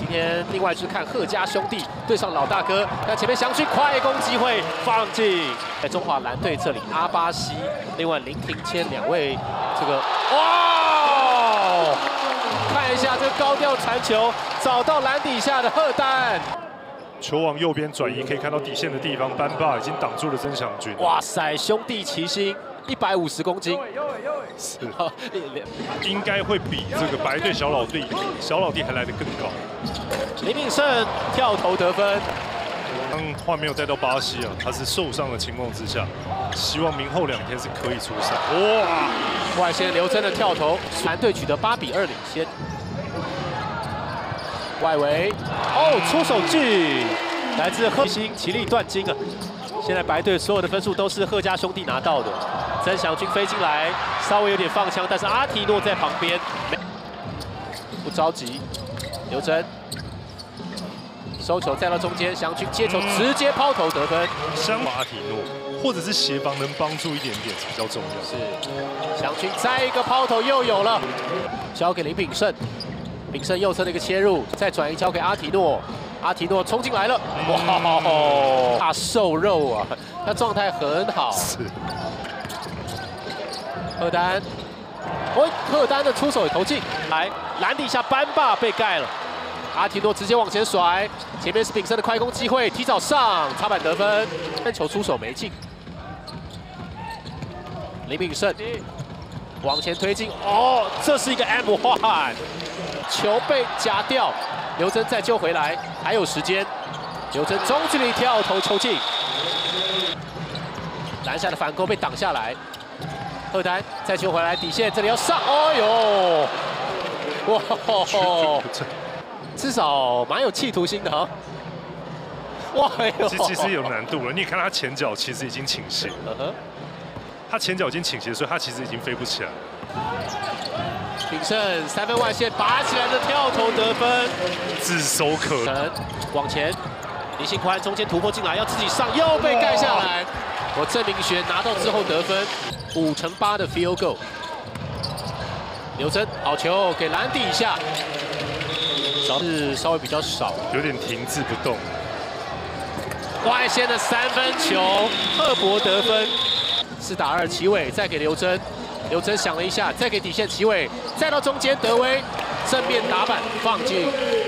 天另外是看贺家兄弟对上老大哥，那前面祥勋快攻机会放进，在中华蓝队这里阿巴西，另外林庭谦两位这个哇，看一下这个高调传球，找到篮底下的贺丹。 球往右边转移，可以看到底线的地方，班霸已经挡住了曾祥军。 哇塞，兄弟齐心，150公斤， 是，应该会比这个白队小老弟还来得更高。 林炳胜跳投得分。 当画面有带到巴西啊，他是受伤的情况之下，希望明后2天是可以出赛。 哇，外线刘真的跳投，蓝队取得8比2领先。 外围哦，出手距，来自贺星奇力断金啊！现在白队所有的分数都是贺家兄弟拿到的。曾祥军飞进来，稍微有点放枪，但是阿提诺在旁边不着急。刘真收球再到中间，祥军接球直接抛投得分。 相阿提诺或者是协防能帮助一点点是比较重要。 是，祥军再一个抛投又有了，交给林炳胜。 炳胜右侧的一个切入，再转移交给阿提诺，阿提诺冲进来了，哇，大瘦肉啊，他状态很好。 是。 贺丹，贺丹的出手也投进来，篮底下班霸被盖了，阿提诺直接往前甩，前面是炳胜的快攻机会，提早上插板得分，但球出手没进。林炳胜往前推进，哦，这是一个 M1。 球被夹掉，刘真再救回来，还有时间。刘真中距离跳投球进，篮下的反攻被挡下来。贺丹再救回来，底线这里要上，哦呦，哇，至少蛮有企图心的哈。哇哟， 其实有难度了。你看他前脚其实已经倾斜，他前脚已经倾斜，所以他其实已经飞不起来了。 炳胜3分外线拔起来的跳投得分， 炙手可热。 往前，林信宽中间突破进来，要自己上，又被盖下来。我郑明学拿到之后得分，5×8的 field goal。刘真好球给篮底下，是稍微比较少， 有点停滞不动。 外线的3分球，赫伯得分，4打2，齐伟再给刘真。 刘真想了一下，再给底线齐伟，再到中间德威正面打板放进。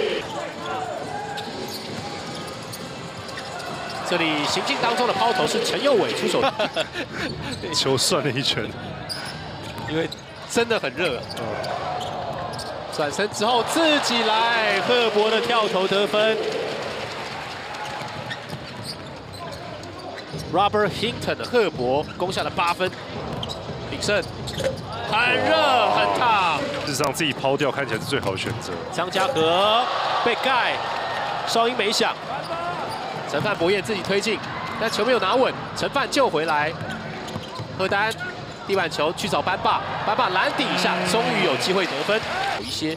这里行进当中的抛投是陈佑伟出手， 球算了一圈， 因为真的很热。转身之后自己来，赫伯的跳投得分。Robert Hinton 的赫伯攻下了8分。 炳胜很热很烫， 事实上自己抛掉看起来是最好的选择。 张家和被盖，哨音没响，陈范博彦自己推进，但球没有拿稳，陈范救回来。贺丹地板球去找班霸，班霸篮底下终于有机会得分，有一些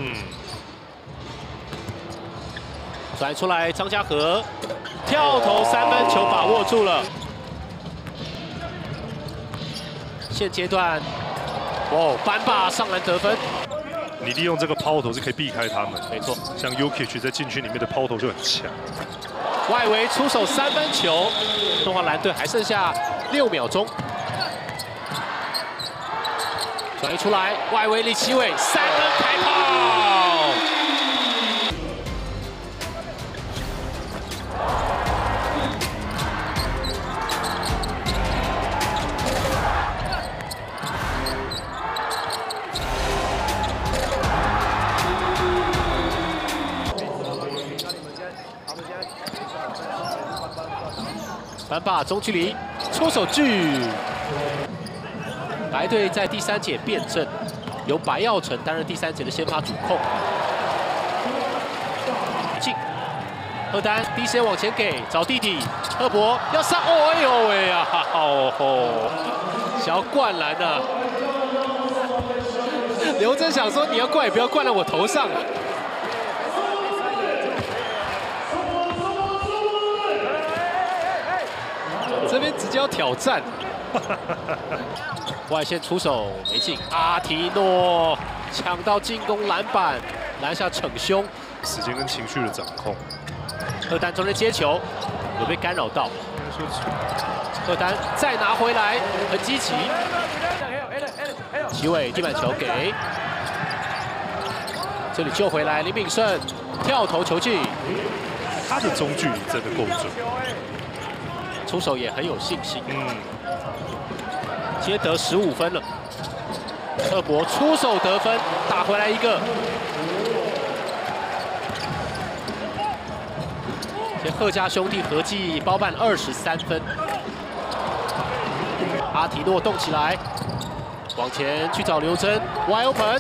转出来张家和跳投3分球把握住了。 现阶段，哦，班霸上篮得分。 你利用这个抛投是可以避开他们， 没错。 像 Jokic 在禁区里面的抛投就很强。 外围出手3分球，中华蓝队还剩下6秒钟。转移出来，外围李奇伟3分开炮。班霸中距离出手距，白队在第3节变阵，由白耀成担任第3节的先发主控。进，贺丹第一时间往前给，找弟弟赫伯要上，哦哎呦喂呀，哦吼，想要灌篮啊！刘真想说你要灌也不要灌到我头上啊。 这边直接要挑战，外线出手没进，阿提诺抢到进攻篮板， 篮下逞凶， 时间跟情绪的掌控。 赫丹中间接球，有被干扰到。赫丹再拿回来，很积极。齐伟地板球给，这里救回来，林炳胜跳投球进。 他的中距离真的够准， 出手也很有信心。接得15分了。赫伯出手得分，打回来一个。赫家兄弟合计包办23分。阿提诺动起来，往前去找刘真 ，wide open。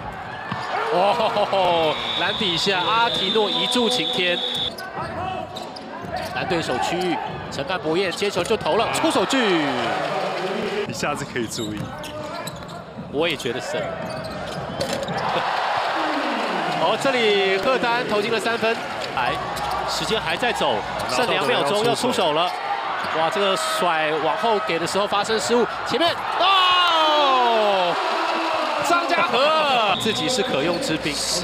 哦，篮底下阿提诺一柱擎天。篮对手区域，陈范博彦接球就投了，出手距。 你下次可以注意。 我也觉得是。这里赫丹投进了3分，时间还在走，剩2秒钟要出手了。哇，这个甩往后给的时候发生失误，前面张家和自己是可用之兵。 是。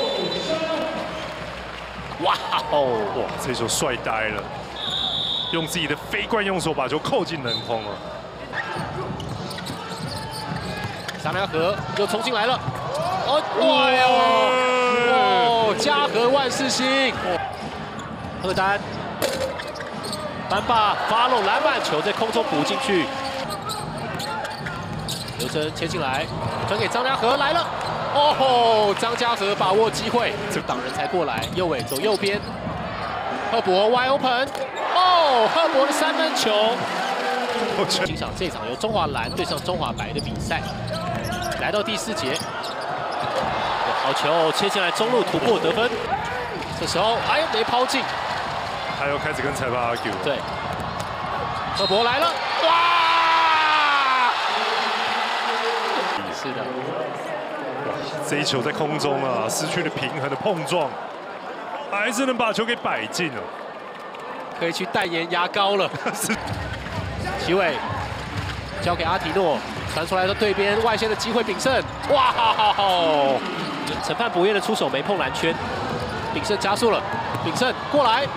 哇， 这球帅呆了，用自己的非惯用手把球扣进篮筐了。 张家和又冲进来了，嘉禾万事兴。赫丹班霸发漏篮板球在空中补进去，刘真切进来，传给张家和来了，张家和把握机会，这挡人才过来，右尾走右边，赫伯 wide open， 赫伯的3分球。欣赏这场由中华蓝对上中华白的比赛，来到第4节，好球切进来中路突破得分，这时候没抛进。 他又开始跟裁判 argue 了。 对，赫伯来了，哇！是的， 这一球在空中啊，失去了平衡的碰撞，还是能把球给摆进了， 可以去代言牙膏了。齐伟交给阿提诺，传出来的对边外线的机会，炳胜，哇！陈范博彦的出手没碰篮圈，炳胜加速了，炳胜过来。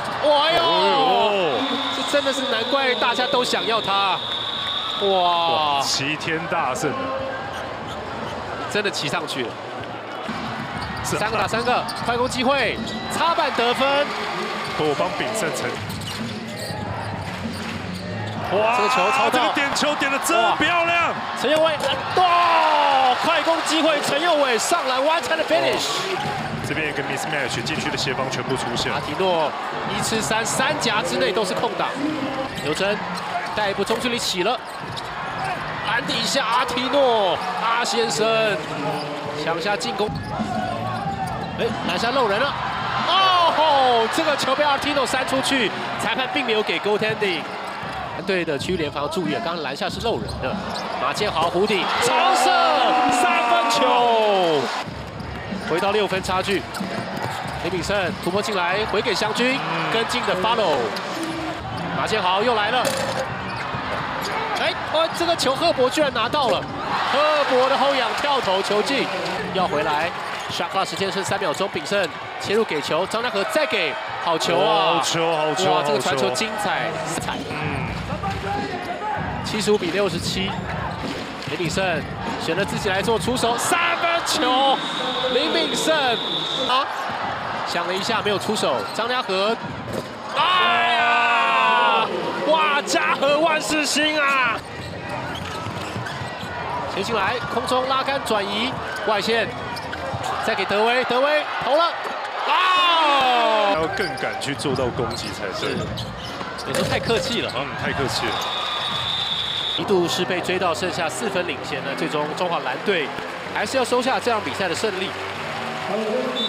这真的是难怪大家都想要他，哇！ 齐天大圣， 真的骑上去了。3个打3个，快攻机会，插板得分。 我帮炳胜成。 哇！这个球超到， 这个点球点得真漂亮。 陈佑伟，快攻机会，陈佑伟上篮完成了 finish。 这边一个 mismatch， 禁区的协防全部出现。 阿提诺1吃3，三夹之内都是空档。刘真带一步中距离起了，篮底下阿提诺，阿先生抢下进攻。篮下漏人了。这个球被阿提诺扇出去，裁判并没有给 goaltending。队的区域联防注意了，刚刚篮下是漏人的。马建豪弧顶长射3分球。回到6分差距，林炳胜突破进来，回给湘军，跟进的 follow， 马建豪又来了，这个球赫伯居然拿到了，赫伯的后仰跳投球进，要回来 ，shot clock 时间剩3秒钟，炳胜切入给球，张家和再给，好球啊， 好球， 哇，这个传球精彩，75比67。林炳胜选择自己来做出手，3分球，林炳胜想了一下没有出手，张家和，哇，家和万事兴啊！切进来，空中拉杆转移，外线，再给德威，德威投了， 要更敢去做到攻击才对。 有时候太客气了， 太客气了。 一度是被追到剩下4分领先的，最终中华蓝队还是要收下这场比赛的胜利。